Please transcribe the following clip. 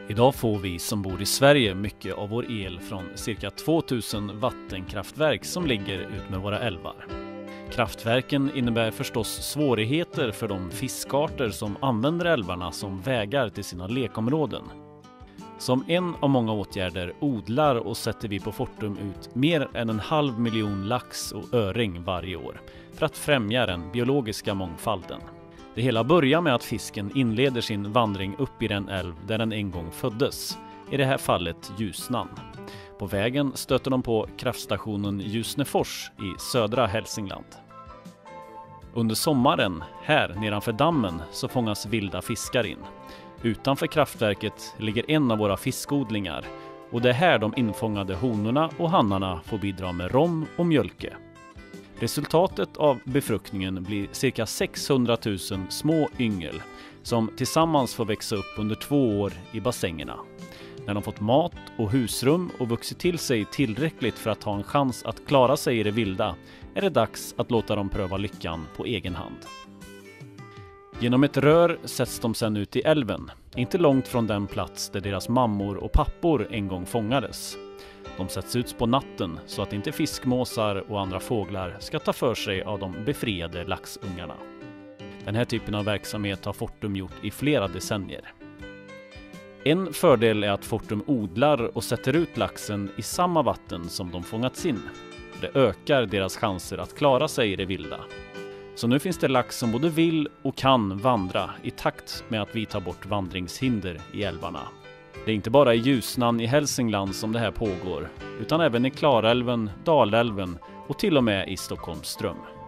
Idag får vi som bor i Sverige mycket av vår el från cirka 2000 vattenkraftverk som ligger ut med våra älvar. Kraftverken innebär förstås svårigheter för de fiskarter som använder älvarna som vägar till sina lekområden. Som en av många åtgärder odlar och sätter vi på Fortum ut mer än 500 000 lax och öring varje år för att främja den biologiska mångfalden. Det hela börjar med att fisken inleder sin vandring upp i den älv där den en gång föddes, i det här fallet Ljusnan. På vägen stöter de på kraftstationen Ljusnefors i södra Hälsingland. Under sommaren, här nedanför dammen, så fångas vilda fiskar in. Utanför kraftverket ligger en av våra fiskodlingar och det är här de infångade honorna och hannarna får bidra med rom och mjölke. Resultatet av befruktningen blir cirka 600 000 små yngel som tillsammans får växa upp under 2 år i bassängerna. När de fått mat och husrum och vuxit till sig tillräckligt för att ha en chans att klara sig i det vilda är det dags att låta dem pröva lyckan på egen hand. Genom ett rör sätts de sedan ut i älven, inte långt från den plats där deras mammor och pappor en gång fångades. De sätts ut på natten så att inte fiskmåsar och andra fåglar ska ta för sig av de befriade laxungarna. Den här typen av verksamhet har Fortum gjort i flera decennier. En fördel är att Fortum odlar och sätter ut laxen i samma vatten som de fångats in. Det ökar deras chanser att klara sig i det vilda. Så nu finns det lax som både vill och kan vandra i takt med att vi tar bort vandringshinder i älvarna. Det är inte bara i Ljusnan i Hälsingland som det här pågår, utan även i Klarälven, Dalälven och till och med i Stockholms ström.